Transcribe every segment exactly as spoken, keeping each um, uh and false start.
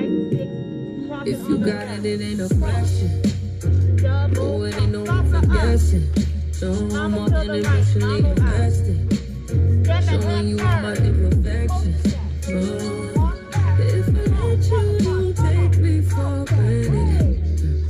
If you got it, it ain't no question. Oh, it ain't no room for guessing. No more than emotionally invested. Showing you all my imperfections. Oh, if I let you, don't take me for granted.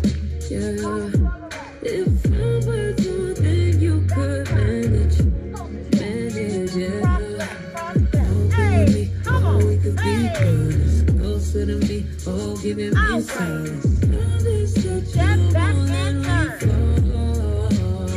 Yeah. If I were to, then you could manage. Manage, yeah. Oh, baby, oh, we could be honest. Closer to me, oh, giving me silence. Promise that you won't let me fall.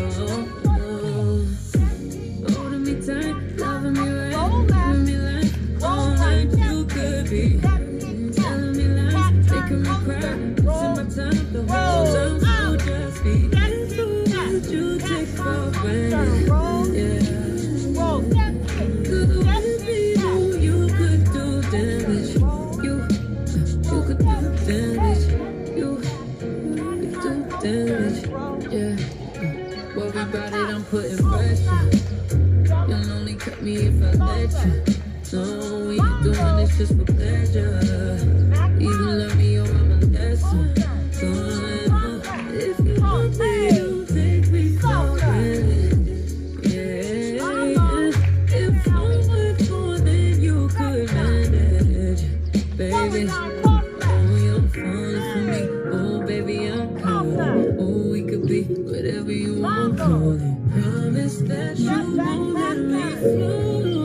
Holding me tight, loving me right, giving me life, all night you could be. Telling me lies, making me cry, wasting my time the whole time, so just be careful what you take for granted. Yeah. Cause with me, no, you could do damage. You, you could do damage. You, you could do damage. Yeah. Worry about it, I'm putting pressure. You'll only cut me if I let you. No, we ain't doing this just for pleasure. Even love me or I'm a lesson. So, if you want me, don't take me for granted. Yeah. If I were for, then you could manage. Baby, oh, you're falling for me. Oh, baby, I'm calling. Oh, we could be whatever you want, call it. Promise that you won't let me fall.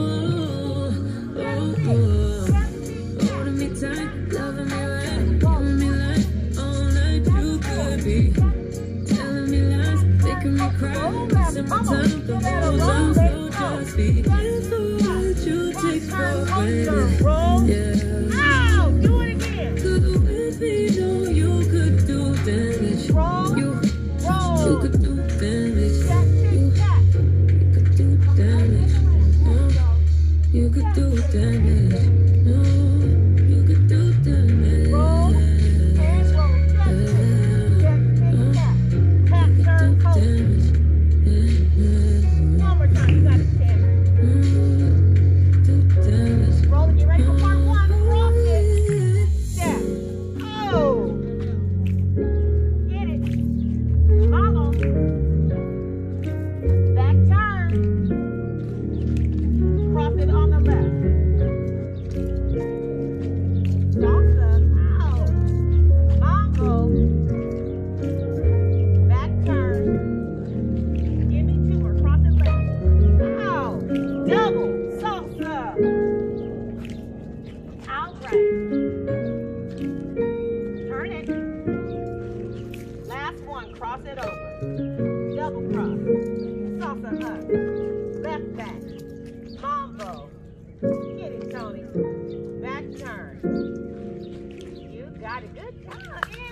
Holding me tight, loving me right, giving me life, all night you could be. Telling me lies, making me cry, wasting my time, the whole time, so just be careful what you take for granted. Yeah. Ow! Do it again! Cause with me, no, you could do damage. You, you could do damage. You, you could do damage. Oh, you could do damage. No, you could do damage. Yeah. Oh, you could do damage. Yeah. One more time, you got it, Sam. Oh, do damage. Roll it, you ready for part one? Roll it. Yeah. Oh. Get it. Follow. Back turn. Cross it on the left. Salsa, ow, mambo, back turn, give me two or cross it left, ow, double, salsa, outright, turn it, last one, cross it over, double cross, salsa up, left back, mambo, get it, Tony, back turn. Got it. Good job.